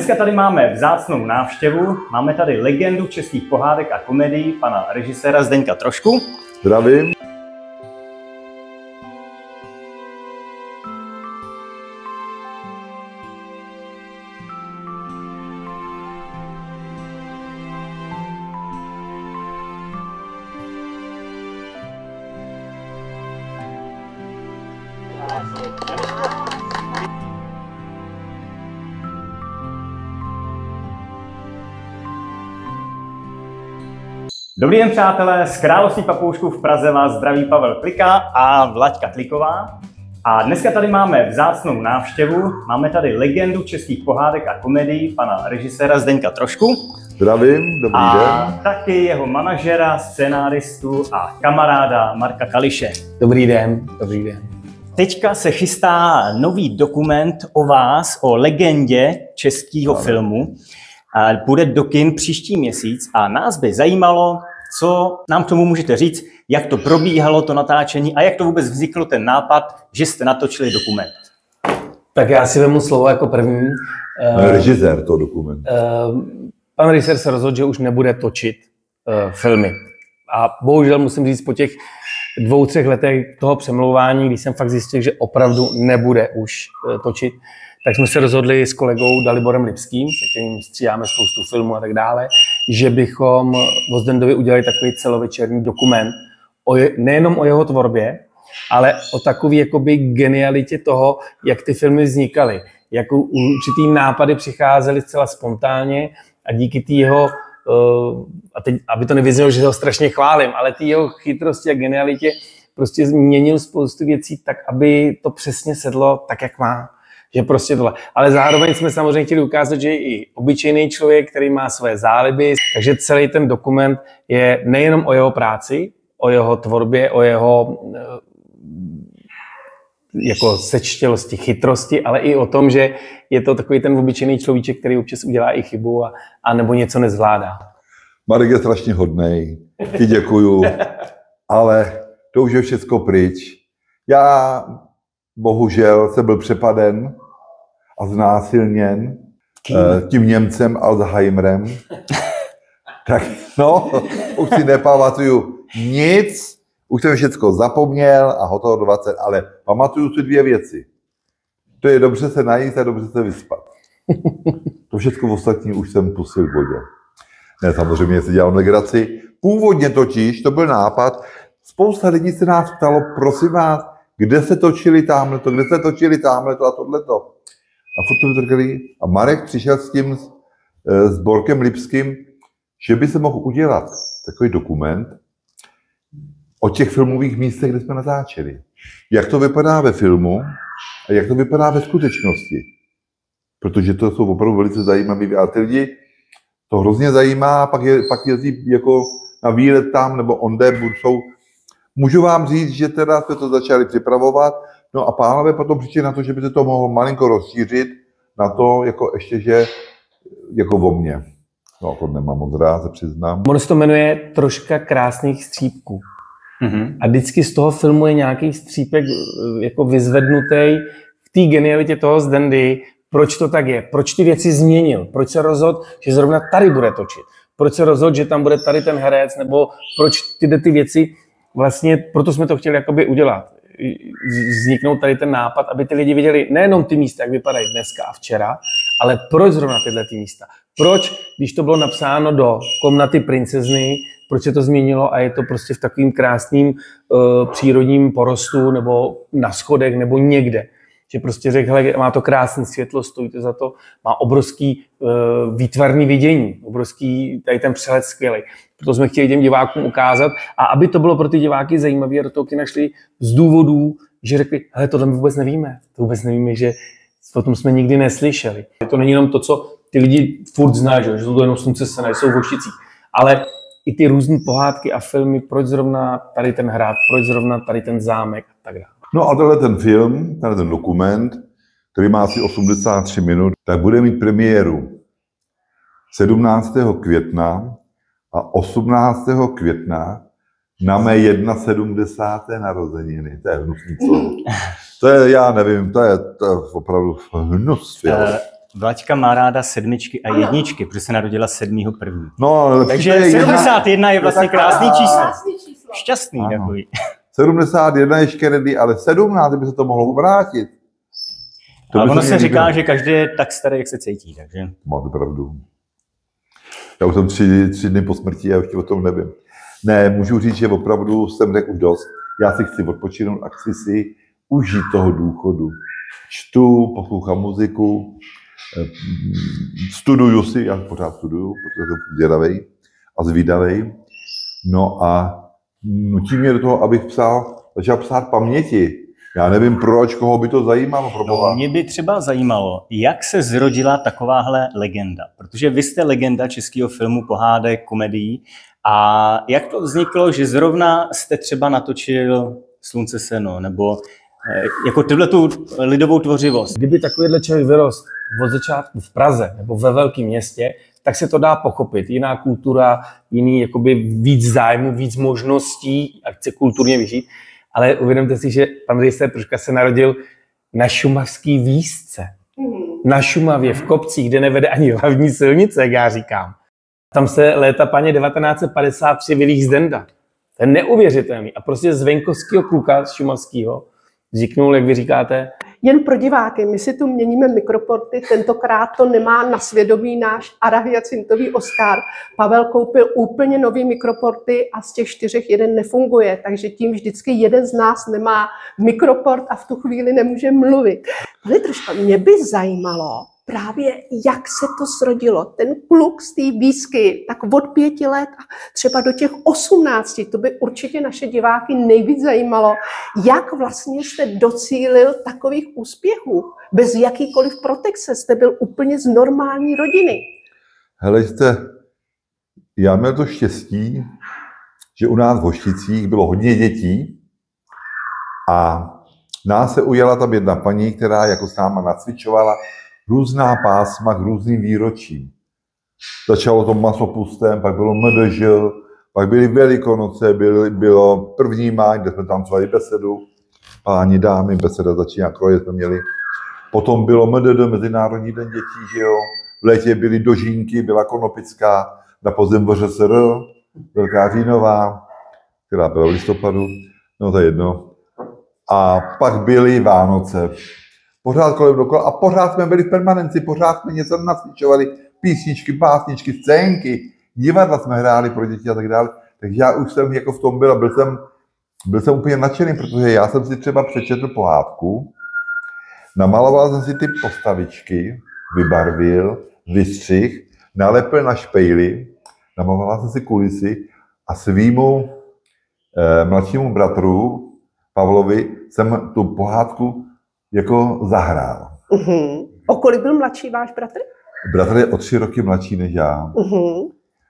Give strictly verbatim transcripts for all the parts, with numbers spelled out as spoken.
Dneska tady máme vzácnou návštěvu, máme tady legendu českých pohádek a komedií, pana režiséra Zdeňka Trošku. Zdravím. Dobrý den, přátelé, z Království papoušků v Praze vás zdraví Pavel Klika a Vlaďka Kliková. A dneska tady máme vzácnou návštěvu, máme tady legendu českých pohádek a komedií, pana režiséra Zdeňka Trošku. Zdravím, dobrý a den. A taky jeho manažera, scenáristu a kamaráda Marka Kališe. Dobrý den, dobrý den. Teďka se chystá nový dokument o vás, o legendě českého filmu. Půjde do kin příští měsíc a nás by zajímalo, co nám k tomu můžete říct, jak to probíhalo, to natáčení a jak to vůbec vznikl ten nápad, že jste natočili dokument. Tak já si vemu slovo jako první. Režisér toho dokumentu. Pan režisér se rozhodl, že už nebude točit filmy. A bohužel musím říct, po těch dvou, třech letech toho přemlouvání, když jsem fakt zjistil, že opravdu nebude už točit, tak jsme se rozhodli s kolegou Daliborem Lipským, se kterým stříháme spoustu filmů a tak dále, že bychom o Zdendovi udělali takový celovečerní dokument o je, nejenom o jeho tvorbě, ale o takové jakoby genialitě toho, jak ty filmy vznikaly. Jak určitý nápady přicházely zcela spontánně a díky té jeho, a teď, aby to nevyznělo, že ho strašně chválím, ale té jeho chytrosti a genialitě prostě změnil spoustu věcí tak, aby to přesně sedlo tak, jak má. Že prostě tohle. Ale zároveň jsme samozřejmě chtěli ukázat, že je i obyčejný člověk, který má své záliby, takže celý ten dokument je nejenom o jeho práci, o jeho tvorbě, o jeho jako sečtělosti, chytrosti, ale i o tom, že je to takový ten obyčejný človíček, který občas udělá i chybu a, a nebo něco nezvládá. Marek je strašně hodnej, ti děkuju, ale to už je všechno pryč. Já bohužel jsem byl přepaden a znásilněn uh, tím Němcem Alzheimerem. Tak no, už si nepamatuju nic, už jsem všechno zapomněl a hotovo dvacet, ale pamatuju si dvě věci. To je dobře se najít a dobře se vyspat. To všechno ostatní už jsem pustil v vodě. Ne, samozřejmě si dělám legraci. Původně totiž, to byl nápad, spousta lidí se nás ptalo, prosím vás, kde se točili tamhleto, kde se točili tamhleto a tohleto. A furt to vytrkali. A Marek přišel s tím s Borkem Lipským, že by se mohl udělat takový dokument o těch filmových místech, kde jsme natáčeli. Jak to vypadá ve filmu a jak to vypadá ve skutečnosti. Protože to jsou opravdu velice zajímavé. A ty lidi to hrozně zajímá, pak, je, pak jezdí jako na výlet tam, nebo onde jsou. Můžu vám říct, že teda jsme to začali připravovat, no a pánové potom přišli na to, že by se to mohlo malinko rozšířit na to, jako ještě, že jako o mně. No, to nemám moc rád, se přiznám. Ono se to jmenuje Troška krásných střípků. Mm-hmm. A vždycky z toho filmu je nějaký střípek jako vyzvednutý v té genialitě toho Zdendy, proč to tak je, proč ty věci změnil, proč se rozhodl, že zrovna tady bude točit, proč se rozhodl, že tam bude tady ten herec, nebo proč tyhle ty věci. Vlastně proto jsme to chtěli jakoby udělat. Vzniknout tady ten nápad, aby ty lidi viděli nejenom ty místa, jak vypadají dneska a včera, ale proč zrovna tyhle ty místa. Proč, když to bylo napsáno do Komnaty princezny, proč se to změnilo a je to prostě v takovým krásným uh, přírodním porostu nebo na schodech nebo někde. Že prostě řekl, hele, má to krásné světlo, stojí to za to, má obrovský uh, výtvarný vidění, obrovský tady ten přehled skvělý. Proto jsme chtěli těm divákům ukázat a aby to bylo pro ty diváky zajímavé, a do toho kina šli z důvodů, že řekli, hele, tohle my vůbec nevíme, to vůbec nevíme, že o tom jsme nikdy neslyšeli. To není jenom to, co ty lidi furt znají, že jsou to jenom slunce se nejsou v Vošticích, ale i ty různé pohádky a filmy, proč zrovna tady ten hrad, proč zrovna tady ten zámek a tak dále. No a tenhle ten film, tenhle ten dokument, který má asi osmdesát tři minut, tak bude mít premiéru sedmnáctého května a osmnáctého května na mé sedmdesáté první narozeniny. To je hnusný slovo. To je, já nevím, to je, to je opravdu hnus. Uh, Vlaďka má ráda sedmičky a jedničky, protože se narodila sedmého první. No, takže sedmdesát jedna je vlastně krásný číslo. Krásný číslo. Šťastný ano. Takový. sedmdesát jedna je Kennedy, ale sedmnáct by se to mohlo obrátit. To ale ono se říká, že každý je tak starý, jak se cítí, takže... Máte pravdu. Já už jsem tři, tři dny po smrti a ještě o tom nevím. Ne, můžu říct, že opravdu jsem řekl už dost. Já si chci odpočinout a chci si užít toho důchodu. Čtu, poslouchám muziku, studuju si, já pořád studuju, protože jsem zvědavej a zvídavej. No a nutí mě do toho, abych psal, začal psát paměti. Já nevím proč, koho by to zajímalo. Pro no, mě by třeba zajímalo, jak se zrodila takováhle legenda. Protože vy jste legenda českého filmu, pohádek, komedií. A jak to vzniklo, že zrovna jste třeba natočil Slunce seno, nebo jako tyhletu lidovou tvořivost? Kdyby takovýhle člověk vyrost od začátku v Praze nebo ve velkém městě, tak se to dá pochopit. Jiná kultura, jiný jakoby víc zájmu, víc možností a chce kulturně vyžít. Ale uvědomte si, že pan Rejster Pruška se narodil na šumavský výšce. Na Šumavě, v kopcích, kde nevede ani hlavní silnice, jak já říkám. Tam se léta paně devatenáct set padesát tři vylíh z Denda. To je neuvěřitelný. A prostě z venkovského kluka, z šumavského, vzniknul, jak vy říkáte. Jen pro diváky, my si tu měníme mikroporty, tentokrát to nemá na svědomí náš arahyacintový Oscar. Pavel koupil úplně nový mikroporty a z těch čtyřech jeden nefunguje, takže tím vždycky jeden z nás nemá mikroport a v tu chvíli nemůže mluvit. Ale trošku mě by zajímalo právě, jak se to zrodilo. Ten kluk z té výzky, tak od pěti let a třeba do těch osmnácti, to by určitě naše diváky nejvíc zajímalo, jak vlastně jste docílil takových úspěchů. Bez jakýkoliv protekce jste byl úplně z normální rodiny. Hele, jste, já měl to štěstí, že u nás v Hošticích bylo hodně dětí a nás se ujala tam jedna paní, která jako s náma nacvičovala různá pásma k různým výročím. Začalo to masopustem, pak bylo M D Ž, pak byly Velikonoce, byly, bylo první máj, kde jsme tancovali besedu, páni, dámy, beseda začíná kroje jsme měli. Potom bylo M D D, Mezinárodní den dětí, že jo. V létě byly dožínky, byla Konopická, na podzim V Ř S R, Velká říjnová, která byla v listopadu, no to je jedno. A pak byly Vánoce. Pořád kolem dokola a pořád jsme byli v permanenci, pořád jsme něco nacvičovali, písničky, básničky, scénky, divadla jsme hráli pro děti a tak dále. Takže já už jsem jako v tom byl a byl jsem, byl jsem úplně nadšený, protože já jsem si třeba přečetl pohádku, namaloval jsem si ty postavičky, vybarvil, vystřih, nalepil na špejly, namaloval jsem si kulisy a svýmu eh, mladšímu bratru Pavlovi jsem tu pohádku jako zahrál. Uh-huh. O kolik byl mladší váš bratr? Bratr je o tři roky mladší než já. Uh-huh.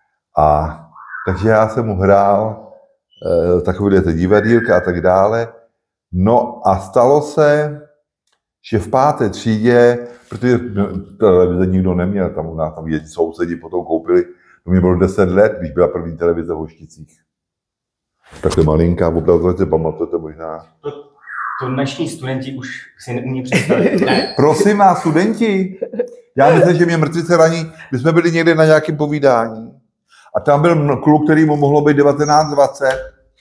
A takže já jsem mu hrál e, takové ty divadýlka a tak dále. No a stalo se, že v páté třídě, protože televize nikdo neměl, tam u nás tam jedni sousedi potom koupili, to mě bylo deset let, když byla první televize v Hošticích. Takhle malinká, opravdu si pamatujete možná. To dnešní studenti už si neumí představit. Ne. Prosím vás, studenti, já myslím, že mě mrtvice raní, my jsme byli někde na nějakém povídání a tam byl kluk, který mu mohlo být devatenáct dvacet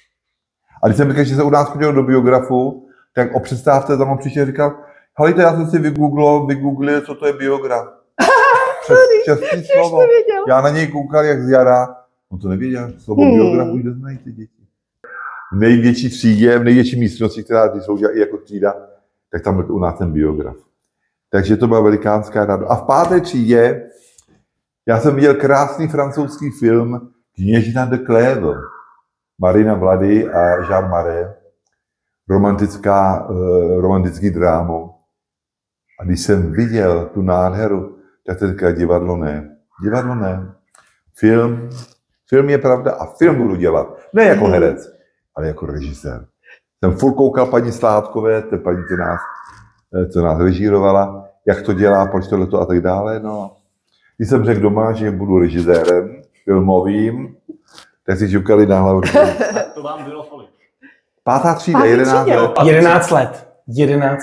a když jsem říkal, že se u nás chodil do biografu, tak o přestávce tam on přišel a říkal, halejte, já jsem si vygooglil, vygooglil, co to je biograf. Přes český slovo. Já na něj koukal jak z jara. On to nevěděl, slovo hmm. biograf už neznají ty děti. V největší třídě, v největší místnosti, která ty slouží i jako třída, tak tam byl u nás ten biograf. Takže to byla velikánská radost. A v páté třídě já jsem viděl krásný francouzský film Kněžna de Clèves, Marina Vlady a Jean Marais, romantická, uh, romantický drámo. A když jsem viděl tu nádheru, tak to říká, divadlo ne. Divadlo ne. Film, film je pravda a film budu dělat. Ne jako herec, ale jako režisér. Jsem furt koukal paní Sládkové, té paní, co nás, co nás režírovala, jak to dělá, proč tohleto a tak dále. No. Když jsem řekl doma, že budu režisérem filmovým, tak si žukali na hlavu. To vám bylo kolik? Pátá třída, jedenáct let. Jedenáct let. Jedenáct let.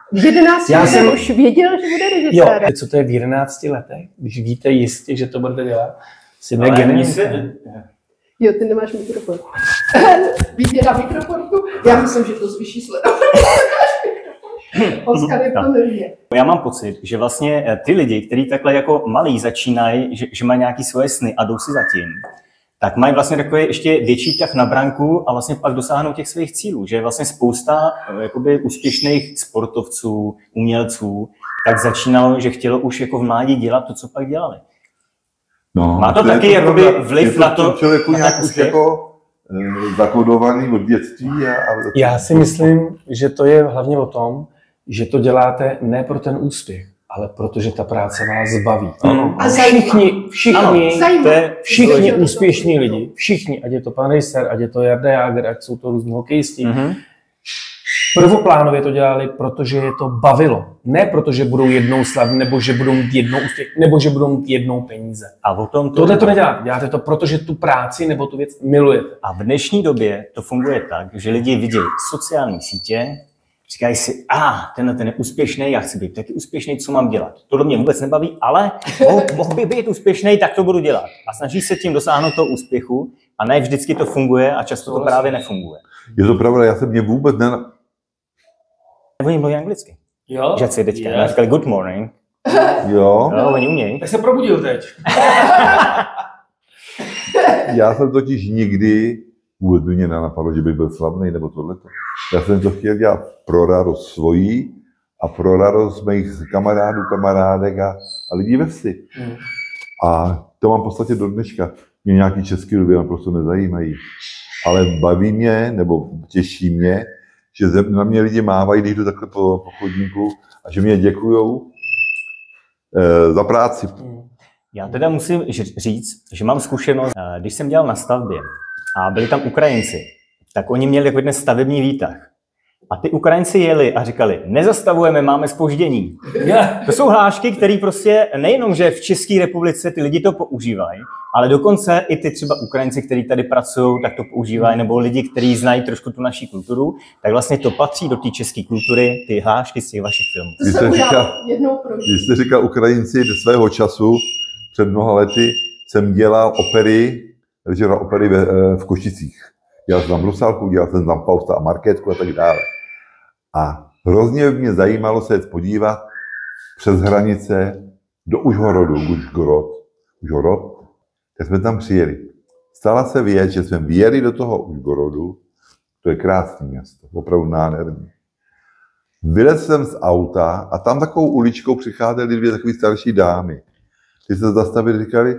V jedenácti Já letech jsem- už věděl, že bude Jo, režisérem. co to je v jedenácti letech, když víte jistě, že to budete dělat. Si Ale negeniální. oni se- Jo, ty nemáš mikrofon. Vidě na mikrofonku? Já myslím, že to zvýší sledování. Oskar je to neví. Já mám pocit, že vlastně eh, ty lidi, kteří takhle jako malí začínají, že, že mají nějaké svoje sny a jdou si zatím, tak mají vlastně takový ještě větší tah na branku a vlastně pak dosáhnou těch svých cílů, že je vlastně spousta eh, jakoby úspěšných sportovců, umělců, tak začínalo, že chtělo už jako v mládí dělat to, co pak dělali. No, Má to je taky jakoby pravda. vliv Je na to- v člověku na nějak ten už úspěch? jako eh, zakodovaný od dětství. A, a... Já si myslím, že to je hlavně o tom, že to děláte ne pro ten úspěch, ale protože ta práce vás baví. Ano. A zajímá. Všichni, všichni, Zajímá. to je všichni To je- úspěšní lidi, všichni, ať je to pan Rejser, ať je to Jarda Jágr, ať jsou to různí hokejisti, Mhm. prvoplánově to dělali, protože je to bavilo. Ne protože budou jednou slavní, nebo že budou mít jednou úspěch, nebo že budou mít jednou peníze. A o tom to... Tohle to neděláte. Děláte to, protože tu práci nebo tu věc milujete. A v dnešní době to funguje tak, že lidi vidí sociální sítě, říkají si, a ah, tenhle ten je úspěšný, já chci být taky úspěšný, co mám dělat? Tohle mě vůbec nebaví, ale mohl, mohl by být úspěšný, tak to budu dělat. A snaží se tím dosáhnout toho úspěchu a ne vždycky to funguje a často to právě nefunguje. Je to pravda, já jsem mě vůbec ne... Oni mluví anglicky. Jo? Žáci teďka Yes. říkali good morning. Jo, No, oni umějí. Tak se probudil teď. já jsem totiž nikdy vůbec by mě nenapadlo, že bych byl slavný nebo tohleto. Já jsem to chtěl dělat pro radost svojí a pro radost mých kamarádů, kamarádek a, a lidí ve vsi. Hmm. A to mám v podstatě do dneška. Mě nějaký český lidi naprosto nezajímají. Ale baví mě, nebo těší mě, že na mě lidi mávají, když jdu takhle po, po chodníku a že mě děkujou e, za práci. Já teda musím ž- říct, že mám zkušenost, eh, když jsem dělal na stavbě a byli tam Ukrajinci, tak oni měli takový ten stavební výtah. A ty Ukrajinci jeli a říkali, nezastavujeme, máme zpoždění. To jsou hlášky, které prostě nejenom, že v České republice ty lidi to používají, ale dokonce i ty třeba Ukrajinci, kteří tady pracují, tak to používají, nebo lidi, kteří znají trošku tu naší kulturu, tak vlastně to patří do té české kultury, ty hlášky z těch vašich filmů. To Vy jsem jste udělal říkal- jednou pro Když jste říkal Ukrajinci do svého času, před mnoha lety, jsem dělal opery, režíra opery ve, v Košicích. Dělal jsem tam Rusalku, dělal jsem tam Fausta a Markétku a tak dále. A hrozně mě zajímalo se jet podívat přes hranice do Užhorodu, Užhorod, Užhorod, tak jsme tam přijeli. Stala se věc, že jsme vyjeli do toho Užhorodu, to je krásné město, opravdu nádherný. Vylez jsem z auta a tam takovou uličkou přicházely dvě takové starší dámy. Ty se zastavili, říkali,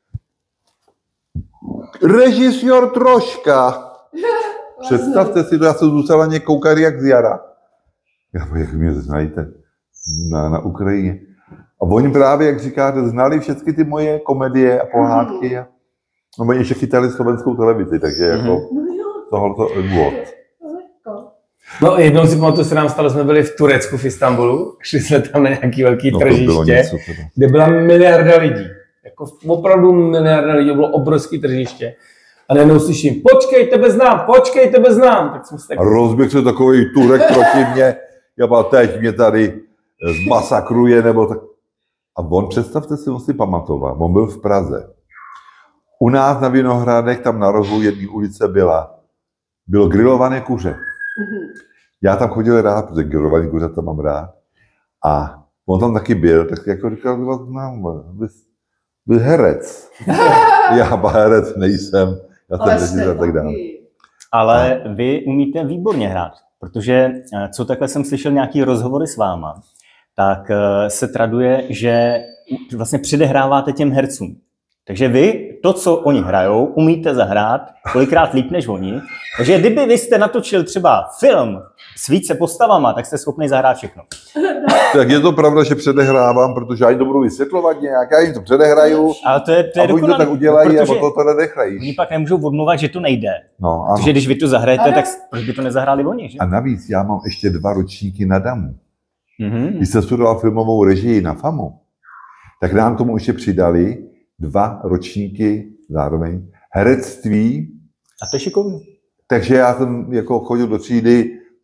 režisér Troška. Představte si to, já jsem zůstala ně koukat jak z jara. Já jak mě znajíte na, na Ukrajině. A oni právě, jak říkáte, znali všechny ty moje komedie a pohádky. A no, oni ještě chytali slovenskou televizi, takže jako No jo, tohoto důvod. jako. No jednou si pamatuju, se nám stalo, jsme byli v Turecku, v Istanbulu, šli jsme tam na nějaký velký No, to bylo tržiště, něco teda. kde byla miliarda lidí. Jako opravdu miliarda lidí, bylo obrovský tržiště. A najednou slyším, počkej, tebe znám, počkej, tebe znám. Tak jsme se tak... A rozběh se takový Turek proti mě, já byl teď mě tady zmasakruje, nebo tak. A on, představte si, on si pamatoval, on byl v Praze. U nás na Vinohradech, tam na rohu jedné ulice byla, bylo grilované kuře. Já tam chodil rád, protože grilované kuře tam mám rád. A on tam taky byl, tak jako říkal, že vás znám, byl, byl herec. Já herec nejsem, já jsem režisér a tak dále. Ale vy umíte výborně hrát, protože eh, co takhle jsem slyšel nějaký rozhovory s váma, tak eh, se traduje, že vlastně předehráváte těm hercům. Takže vy to, co oni hrajou, umíte zahrát kolikrát líp než oni. Takže kdyby vy jste natočil třeba film s více postavama, tak jste schopni zahrát všechno. Tak je to pravda, že předehrávám, protože já jim to budu vysvětlovat nějak, já jim to předehraju Ale to je, to a je oni to dokonalý, tak udělají a protože potom to nedechají. oni pak nemůžou odmluvat, že to nejde. No, ano. Protože když vy to zahrajete, Ano. tak proč by to nezahráli oni, že? A navíc já mám ještě dva ročníky na damu. Mhm. Když jsem studoval filmovou režii na FAMu, tak nám tomu ještě přidali dva ročníky zároveň herectví. A to je šikovný. Takže já jsem jako chodil do třídy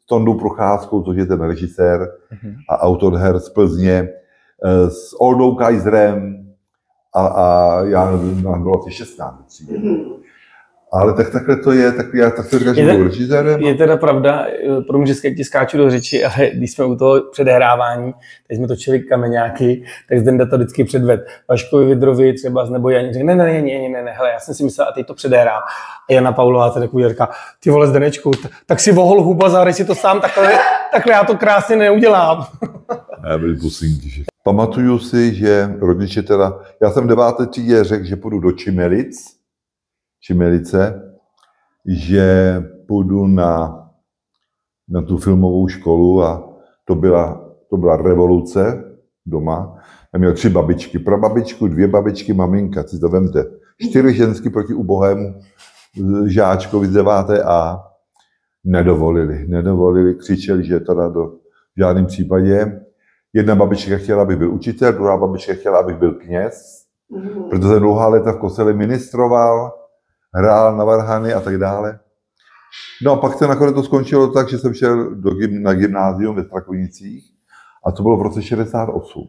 s Tondou Procházkou, což je ten režisér mm-hmm. a autor her z Plzně, s Oldou Kaiserem a, a já nám bylo asi šestnáct. Mm-hmm. Ale tak takhle to je, tak já tak to říkám, že byl režisérem. Je teda pravda, pro mě, že ti skáču do řeči, ale když jsme u toho předehrávání, teď jsme točili Kameňáky, tak Zdenda to vždycky předved. Vaškovi Vidrovi třeba, nebo Janě řekl, ne, ne, ne, ne, ne, ne, hele, já jsem si myslel, a teď to předehrám. A Jana Paulová teda takový říká, ty vole Zdenečku, tak si vohol huba, zahraj si to sám, takhle, takhle já to krásně neudělám. Já byli pusinky, že... Pamatuju si, že rodiče teda, já jsem v deváté třídě řekl, že půjdu do Čimelic, Čimelice, že půjdu na, na tu filmovou školu a to byla, to byla revoluce doma. Já měl tři babičky, prababičku, dvě babičky, maminka, si to vemte. Čtyři ženský proti ubohému žáčkovi z deváté A. Nedovolili, nedovolili, křičeli, že teda do v žádném případě. Jedna babička chtěla, abych byl učitel, druhá babička chtěla, abych byl kněz, protože jsem dlouhá léta v kostele ministroval, hrál na varhany a tak dále. No a pak se nakonec to skončilo tak, že jsem šel do gym, na gymnázium ve Strakonicích a to bylo v roce šedesát osm.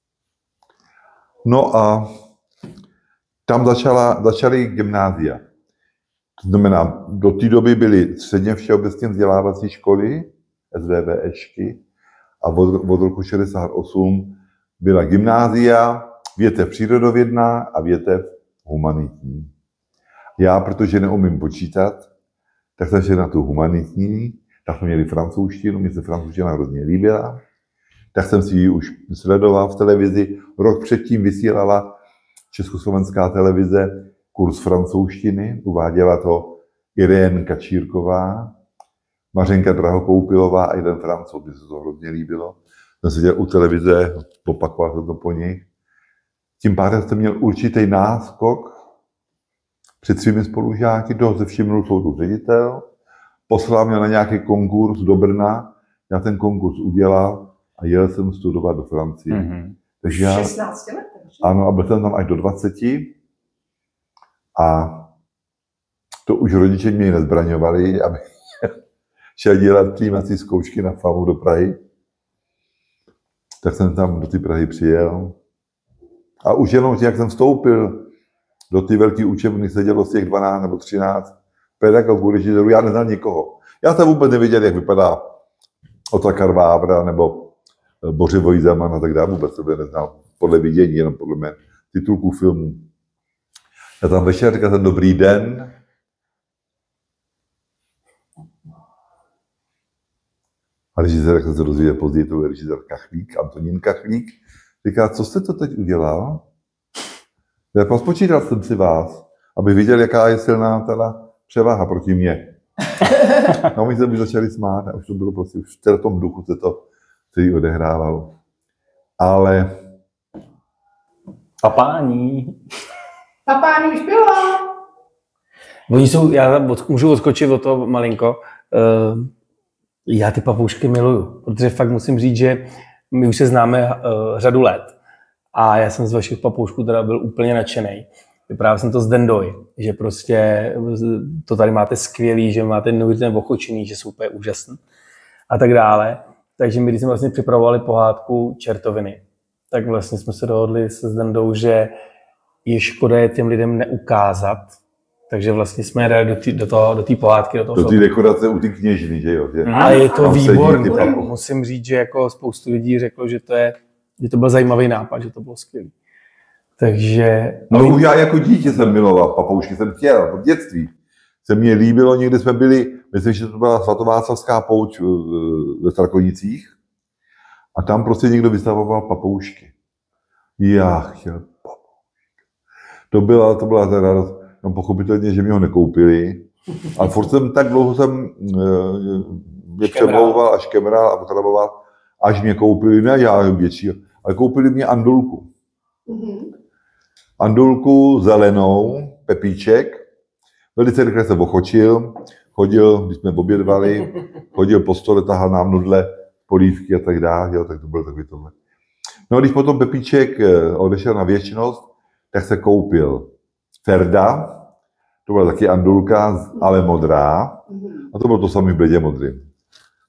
No a tam začala, začaly gymnázia. To znamená, do té doby byly středně všeobecně vzdělávací školy, SVVŠky, a od, od roku šedesát osm byla gymnázia, větev přírodovědná a větev humanitní. Já, protože neumím počítat, tak jsem šel na tu humanitní, tak jsme měli francouzštinu, mě se francouzština hrozně líbila, tak jsem si ji už sledoval v televizi. Rok předtím vysílala Československá televize kurz francouzštiny, uváděla to Irén Kačírková, Mařenka Drahokoupilová a jeden Francouz, mi se to hrozně líbilo. Jsem seděl u televize, opakoval jsem to po nich. Tím pádem jsem měl určitý náskok před svými spolužáky, toho se všimnul soudů ředitel, poslal mě na nějaký konkurs do Brna, já ten konkurs udělal a jel jsem studovat do Francie. Mm-hmm. Takže já, šestnáct let? Ano, a byl jsem tam až do dvaceti a to už rodiče mě nezbraňovali, aby šel dělat přijímací zkoušky na FAMU do Prahy. Tak jsem tam do té Prahy přijel. A už jenom, jak jsem vstoupil do té velké učebny, sedělo z těch dvanáct nebo třináct pedagogů, režisérů, já neznal nikoho. Já jsem vůbec nevěděl, jak vypadá Otakar Vávra nebo Bořivoj Zeman a tak dále, vůbec sebe neznal. Podle vidění, jenom podle mé titulků filmů. Já tam večer říkal jsem dobrý den. A režisér, jak jsem se dozvěděl později, to byl režisér Kachlík, Antonín Kachlík. Říká, co jste to teď udělal? Já spočítal jsem si vás, aby viděl, jaká je silná teda převaha proti mně. No, my jsme mi začali smát a už to bylo prostě, už v tom duchu se to celý odehrávalo. Ale... Papání. Papání už bylo. Oni jsou, já můžu odskočit od toho malinko. Já ty papoušky miluju, protože fakt musím říct, že my už se známe řadu let. A já jsem z vašich papoušků teda byl úplně nadšený. Vyprávěl jsem to s Dendoj, že prostě to tady máte skvělý, že máte neuvěřitelně ochočený, že jsou úplně úžasný a tak dále. Takže my, když jsme vlastně připravovali pohádku Čertoviny, tak vlastně jsme se dohodli se s Dendou, že je škoda je těm lidem neukázat. Takže vlastně jsme dali do té do toho, do té pohádky, do toho do té dekorace u té kněžny, že jo? Že? A je to výborné. Musím říct, že jako spoustu lidí řeklo, že to je, že to byl zajímavý nápad, že to bylo skvělé. Takže... Ale už já jako dítě jsem miloval papoušky, jsem chtěl, od dětství. Se mně líbilo, někdy jsme byli, myslím, že to byla svatováclavská pouť ve Strakonicích a tam prostě někdo vystavoval papoušky. Já chtěl papoušky. To byla, to byla ta radost. No pochopitelně, že mi ho nekoupili. A furt jsem tak dlouho jsem mě přemlouval a škemral a potraboval, až mě koupili, ne já větší, ale koupili mě andulku. Mm-hmm. Andulku zelenou, pepíček, velice rychle se ochočil, chodil, když jsme obědvali, chodil po stole, tahal nám nudle, polívky a tak dále, jo, tak to bylo takový tohle. No a když potom pepíček odešel na věčnost, tak se koupil Ferda, to byla taky andulka, ale modrá, a to bylo to samé v bledě modrým.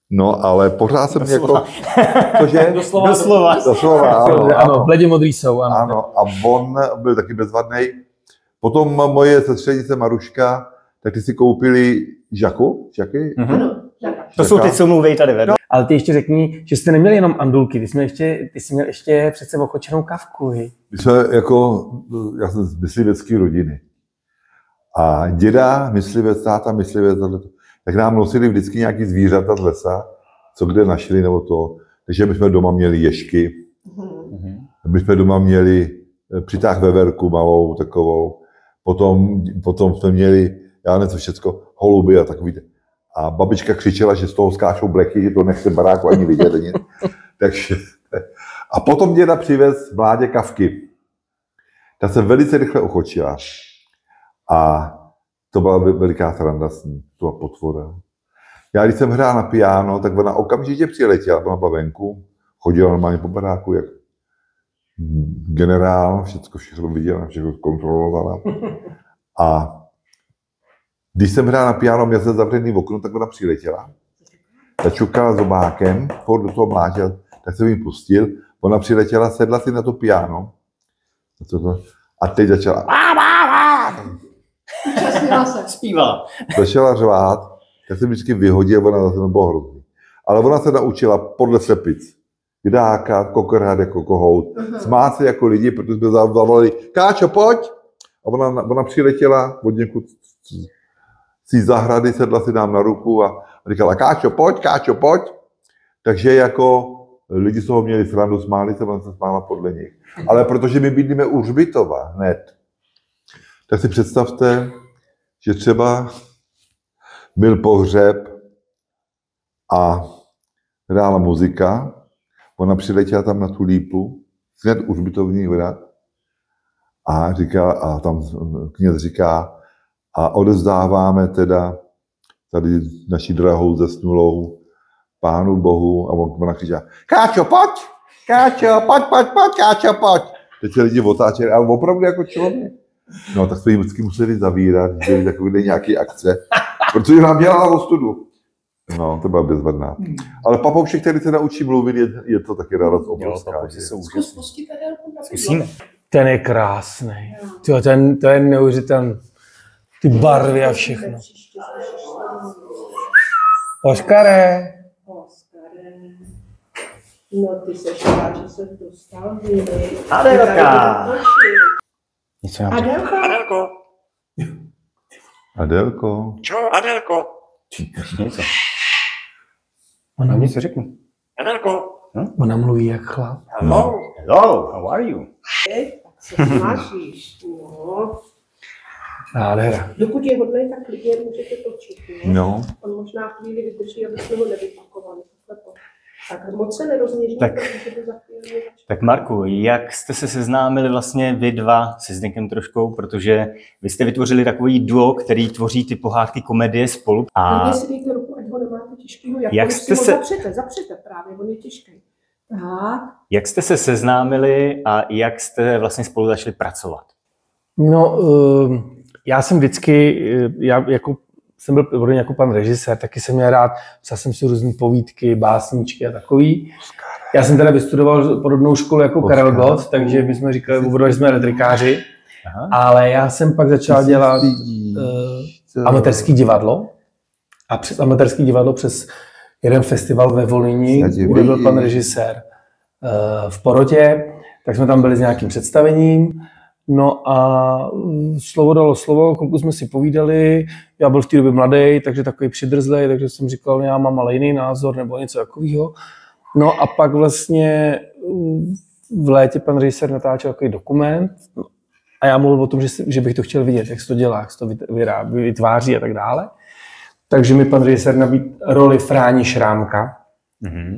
No, ale pořád jsem Doslova. jako... Cože? Doslova. Doslova. Doslova, ano. Ano, ano, bledě modrý jsou, ano. Ano, a on byl taky bezvadný. Potom moje sestřenice Maruška, tak ty si koupili žaku, žaky? Mhm. To jsou ty, co mluví tady vedle. Ale ty ještě řekni, že jste neměli jenom andulky, ty jsi měl ještě, ty jsi měl ještě přece ochočenou kavku. Hej. My jsme jako, já jsem z myslivecké rodiny. A děda, myslivec, táta, myslivec, tak nám nosili vždycky nějaký zvířata z lesa, co kde našli nebo to. Takže my jsme doma měli ježky, mm-hmm. my jsme doma měli přitáh veverku malou takovou, potom, potom jsme měli, já nevím co všecko, holuby a takový. A babička křičela, že z toho skáčou blechy, že to nechce baráku ani vidět. Takže, a potom děda přivez mládě kavky. Ta se velice rychle ochočila. A to byla veliká sranda s ní, to byla potvora. Já když jsem hrál na piano, tak ona okamžitě přiletěla, ona byla venku, chodila normálně po baráku, jak generál, všechno všechno viděla, všechno kontrolovala. A když jsem hrál na piano, měl jsem zavřený v okno, tak ona přiletěla. Začukala zobákem, do toho mládě, tak jsem jim pustil. Ona přiletěla, sedla si na to piano. A teď začala... Zpívala. Začala řvát, tak jsem vždycky vyhodil, ona zase nebylo hrozný. Ale ona se naučila podle slepic. Vydákat, kokrhat jako kohout, smát se jako lidi, protože jsme zavolali Káčo, pojď! A ona, ona přiletěla od někud z zahrady, sedla si nám na ruku a říkala Káčo, pojď, Káčo, pojď! Takže jako lidi z toho měli srandu, smáli se, ona se smála podle nich. Ale protože my bydlíme u Hřbitova hned, tak si představte, že třeba byl pohřeb a hrála muzika, ona přiletěla tam na tu lípu, hned už bytovní vrat, a říká, a tam kněz říká, a odevzdáváme teda tady naší drahou zesnulou Pánu Bohu, a ona křičá, Káčo, pojď! Káčo, pojď, pojď, pojď, Káčo, pojď! Teď se lidi otáčeli, ale opravdu jako člověk. No, tak jsme ji vždycky museli zavírat, když byly takové nějaké akce, protože nám dělala ostudu. No, to byla bezvadná. Hmm. Ale papoušek, který se naučí mluvit, je, je to taky radost obrovská. Zkusíme. Ten je krásný. Tyjo, ten, to je neuvěřitelný. Ty barvy a všechno. Oskare. Oskare. No, ty seš rád, že se dostal. Adelka. Adelko. Adelko. Adelko. Čo, Adelko? Něco. Ona, něco řeknu. Adelko. Hm? Ona mluví jak chlap. Hello. Hello, how are you? Tak se snažíš, no. Nádhera. Dokud je hodnej, tak klidně můžete točit, no. No. On možná chvíli vydrží, aby jsme ho nevypakovali. Tak moc se nerozněžní, Tak. protože za chvíli Tak Marku, jak jste se seznámili vlastně vy dva se Zdeňkem Troškou, protože vy jste vytvořili takový duo, který tvoří ty pohádky komedie spolu. A Klidně si dejte ruku, ať ho nemáte těžkýho. Jak, Jak jste jste se... se- Zapřete, zapřete právě, on je těžký. Tak. jak jste se seznámili a jak jste vlastně spolu začali pracovat? No, uh, já jsem vždycky, uh, já jako jsem byl podobně jako pan režisér, taky jsem měl rád, psal jsem si různé povídky, básničky a takový. Já jsem teda vystudoval podobnou školu jako Karel Gott, takže my jsme říkali, uvodili jsme retrikáři, Aha. ale já jsem pak začal dělat uh, amatérský divadlo a přes amatérský divadlo přes jeden festival ve Volyni, kde byl pan režisér uh, v porotě, tak jsme tam byli s nějakým představením. No a slovo dalo slovo, chvilku jsme si povídali, já byl v té době mladý, takže takový přidrzlej, takže jsem říkal, já mám ale jiný názor nebo něco takového. No a pak vlastně v létě pan režisér natáčel takový dokument a já mluvil o tom, že, si, že bych to chtěl vidět, jak se to dělá, jak se to vyrábí, vytváří a tak dále. Takže mi pan režisér nabídl roli Fráni Šrámka. Mhm.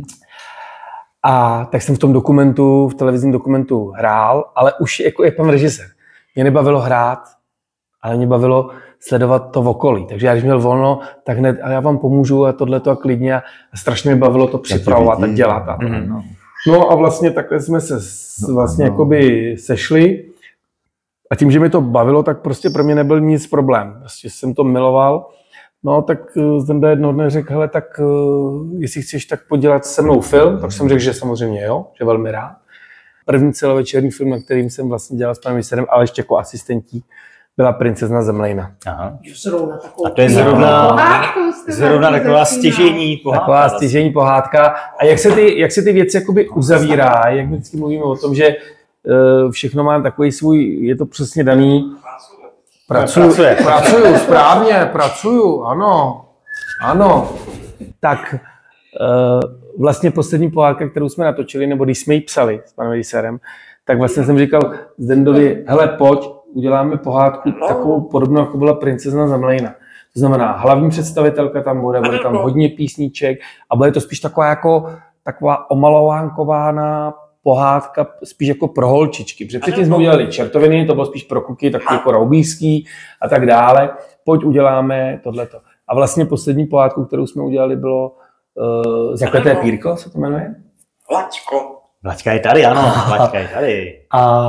A tak jsem v tom dokumentu, v televizním dokumentu hrál, ale už jako je pan režisér. Mě nebavilo hrát, ale mě bavilo sledovat to v okolí. Takže já když měl volno, tak hned, a já vám pomůžu a tohleto a klidně. A strašně mě bavilo to připravovat a dělat. A to. Mhm. No a vlastně takhle jsme se s- vlastně jakoby sešli. A tím, že mi to bavilo, tak prostě pro mě nebyl nic problém. Prostě jsem to miloval. No, tak Zdenda jednoho dne řekl, hele, tak uh, jestli chceš tak podělat se mnou film, tak jsem řekl, že samozřejmě jo, že velmi rád. První celovečerní film, na kterým jsem vlastně dělal s panem režisérem, ale ještě jako asistentí, byla Princezna Zemlejna. Aha. Zrovna takovou. A to je zrovna, zrovna taková stěžejní pohádka. Taková stěžejní pohádka. A jak se ty, jak se ty věci jakoby uzavírají, jak my vždycky mluvíme o tom, že uh, všechno má takový svůj, je to přesně daný. Pracuju, pracuju, správně, pracuju, ano, ano. Tak uh, vlastně poslední pohádka, kterou jsme natočili, nebo když jsme ji psali s panem režisérem, tak vlastně jsem říkal Zdendovi, hele, pojď, uděláme pohádku takovou podobnou, jako byla Princezna Zemlejna. To znamená, hlavní představitelka tam bude, bude tam hodně písniček a bude to spíš taková jako taková omalovánkována pohádka, spíš jako pro holčičky. Protože předtím jsme udělali Čertoviny, to bylo spíš pro kluky, tak jako Roubířský a tak dále. Pojď uděláme tohleto. A vlastně poslední pohádku, kterou jsme udělali, bylo uh, Zakleté pírko, se to jmenuje? Vlačko. Vlačka je tady, ano, Vlačka je tady. A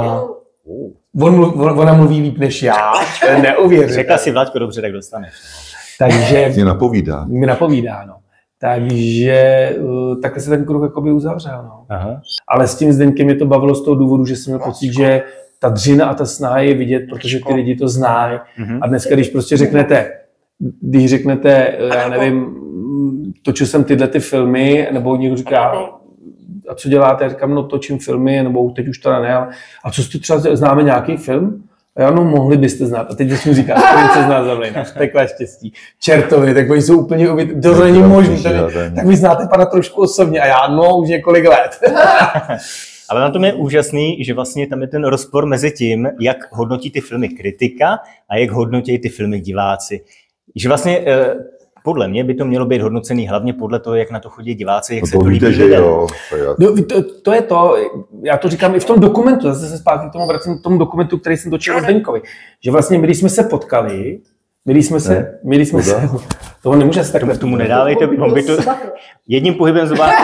on mluv, ona mluví líp než já, neuvěřitelné. Řekla si Vlačko, dobře, tak dostaneš. Takže Mě napovídá. mi napovídá, no. Takže uh, takhle se ten kruh jakoby uzavřel, no. Aha. Ale s tím Zdeňkem mě to bavilo z toho důvodu, že jsem měl pocit, že ta dřina a ta snaha je vidět, protože ty lidi to znají. Mhm. A dneska, když prostě řeknete, když řeknete, já nevím, točil jsem tyhle ty filmy, nebo někdo říká, a co děláte? Já říkám, no točím filmy, nebo teď už teda ne, ale a co jste třeba známe nějaký film? A já, no mohli byste znát. A teď když mi říká, Princezna Zemlejna, takové štěstí. Čertovy, tak oni jsou úplně uvět... To není možný. Tak vy znáte pana trošku osobně. A já, no, už několik let. Ale na tom je úžasný, že vlastně tam je ten rozpor mezi tím, jak hodnotí ty filmy kritika a jak hodnotí ty filmy diváci. Že vlastně podle mě by to mělo být hodnocený hlavně podle toho, jak na to chodí diváci, jak No se to to líbí víte, že lidem. jo. No, to, to je to, já to říkám i v tom dokumentu, zase se zpátky k tomu vracím k tomu dokumentu, který jsem točil o Zdeňkovi, že vlastně my, když jsme se potkali, my, když jsme se, my, když jsme se, toho nemůže se takhle. Tomu nedávejte, on by to jedním pohybem zobáku.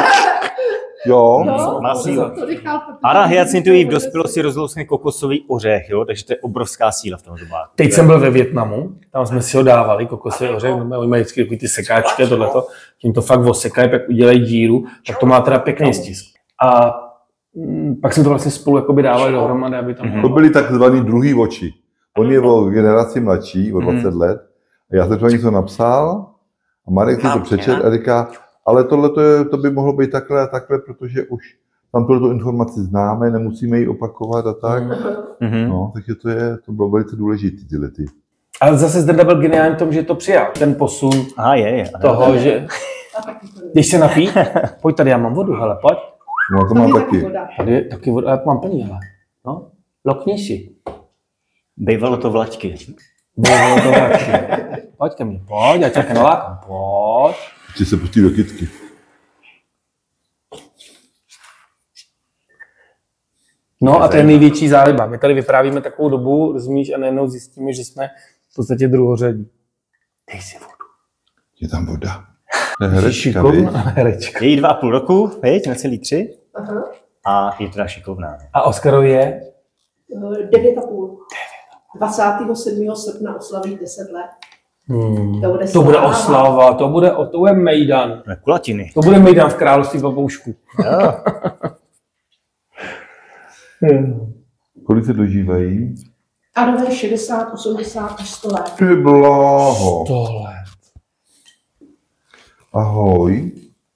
Jo. No, Má to- sílu. to říkal, protože- Ara hyacintový v dospělosti rozlousne kokosový ořech, jo? Takže to je obrovská síla v tom zobáku. Teď jsem byl ve Vietnamu, tam jsme si ho dávali, kokosový ořech, no, oni mají vždycky takový ty sekáčky a tohleto, tím to fakt osekají, pak udělají díru, tak to má teda pěkný stisk. A mm, pak jsme to vlastně spolu jakoby dávali dohromady, aby tam... To byly takzvaný druhý oči. On je o generaci mladší, o dvacet let. A já jsem to něco napsal a Marek si to přečet a říká, ale tohle to, je, to by mohlo být takhle a takhle, protože už tam tuto informaci známe, nemusíme ji opakovat a tak. Mhm. No, takže to je, to bylo velice důležité, tyhle ty. Ale zase Zdenda byl geniální v tom, že to přijal, ten posun Aha, je, je. toho, že... Když se napí, pojď tady, já mám vodu, hele, pojď. No, to Tady mám taky taky. voda. Tady je taky voda, já mám plný, hele. No, lokni si. Bývalo to vlačky. Bylo to taky. Pojď ke mně, pojď, já tě taky nalákám, pojď. Chci se pustit do kytky. No a to je největší záliba. My tady vyprávíme takovou dobu, rozumíš, a najednou zjistíme, že jsme v podstatě druhořadí. Dej si vodu. Je tam voda. To je herečka, Šikovná viď? herečka. Je jí dva a půl roku, veď, necelý tři. Aha. A je teda šikovná. A Oskarovi je? Devět a půl. dvacátého sedmého srpna oslaví deset let. Hmm. To bude To bude sláva. oslava, to bude, to bude mejdan. No, kulatiny. To bude mejdan v království papoušku. Jo. Kolik se dožívají? A nové šedesát, osmdesát až sto let. Ty bláho. Tohle. Ahoj.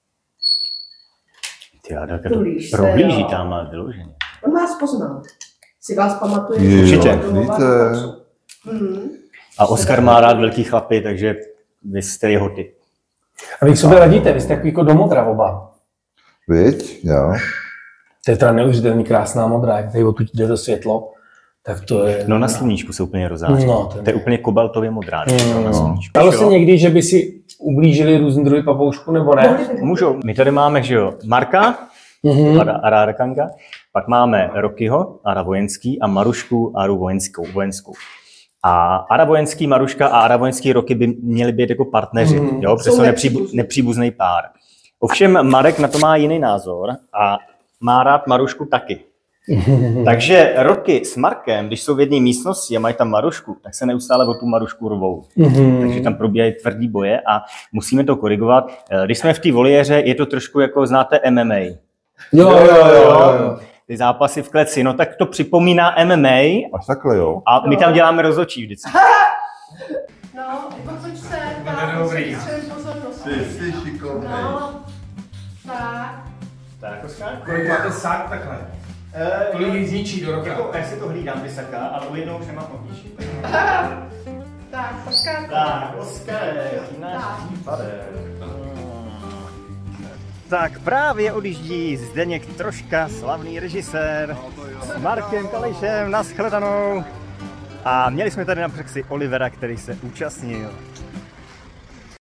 Ty já to Tulíš se, prohlíží jo. tam ale vyloženě. On vás poznal. Si vás pamatuje? Jo, Určitě. víte. Hmm. A Oskar má rád velký chlapy, takže vy jste jeho typ. A vy k sobě radíte, vy jste takový jako do modra oba. Viď? Jo. To je teda neuvěřitelně krásná modrá, jak tady odtud jde do světlo, tak to je... No na sluníčku se úplně rozáří. No, ten- To je úplně kobaltově modrá. No, na sluníčku. Stalo Jo. se někdy, že by si ublížili různý druhy papoušku, nebo ne? Můžou. My tady máme, že jo, Marka, Mhm. Ara, Ara Arkanga, pak máme Rokyho, Ara Vojenský a Marušku, Aru Vojenskou. vojenskou. A Ara Vojenský, Maruška a Ara Vojenský Roky by měli být jako partneři, Mhm. jo, protože Jsou jsou nepříbu, nepříbuzný. nepříbuzný pár. Ovšem Marek na to má jiný názor a má rád Marušku taky. Takže Rocky s Markem, když jsou v jedné místnosti a mají tam Marušku, tak se neustále o tu Marušku rvou. Mm-hmm. Takže tam probíhají tvrdý boje a musíme to korigovat. Když jsme v té voliéře, je to trošku jako znáte M M A. Jo, jo, jo, jo, jo. Ty zápasy v kleci, no tak to připomíná M M A. Až takhle, jo. A my tam děláme rozhodčí vždycky. No, pojď se, tak, dobrý. Ty jsi šikovnej. No, tak. Tak, Oskar? Kolik máte sák takhle? Uh, Kolik jich zničí do roka? Jako, já si to hlídám, ty saka, ale u jednoho už nemám potíži. Tak, Oskar. Tak, Oskar, náš případek. Tak právě odjíždí Zdeněk Troška, slavný režisér, s Markem Kališem, nashledanou. A měli jsme tady na praxi Olivera, který se účastnil.